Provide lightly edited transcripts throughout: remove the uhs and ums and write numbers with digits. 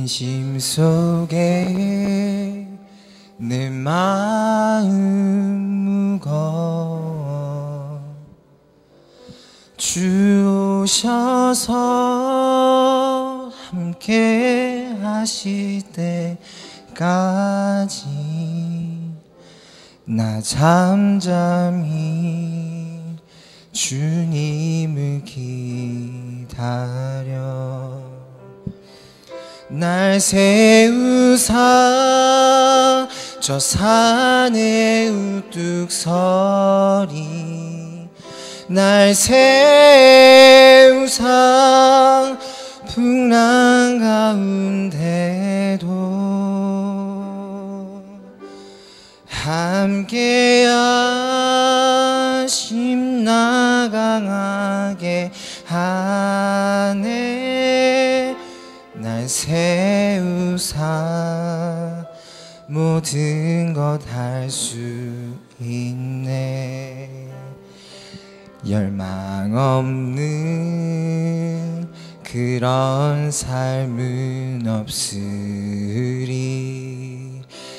진심 속에 내 마음 무거워 주 오셔서 함께 하실 때까지 나 잠잠히 주님을 기다려 날 세우사 저 산에 우뚝 서리 날 세우사 풍랑 가운데도 함께 하심 나 강하게 하네 날 세우사 모든 것 할 수 있네 열망 없는 그런 삶은 없으리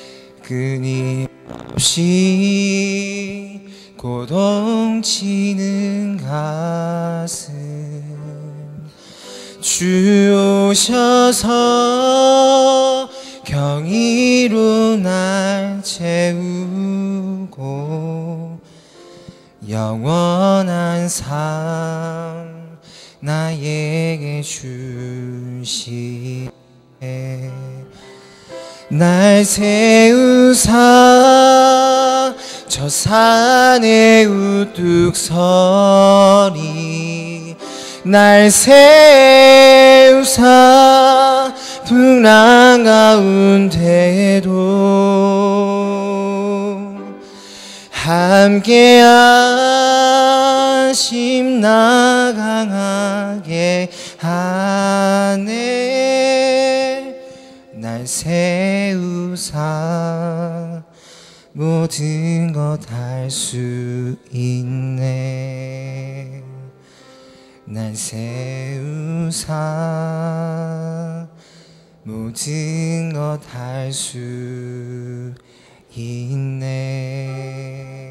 끊임없이 고동치는 가슴 주 오셔서 경의로 날 채우고 영원한 삶 나에게 주시네 날 세우사 저 산에 우뚝 서리 날 세우사 풍랑 가운데도 함께 하심 나 강하게 하네 날 세우사 모든 것 할 수 있네 날 세우사 모든 것 할 수 있네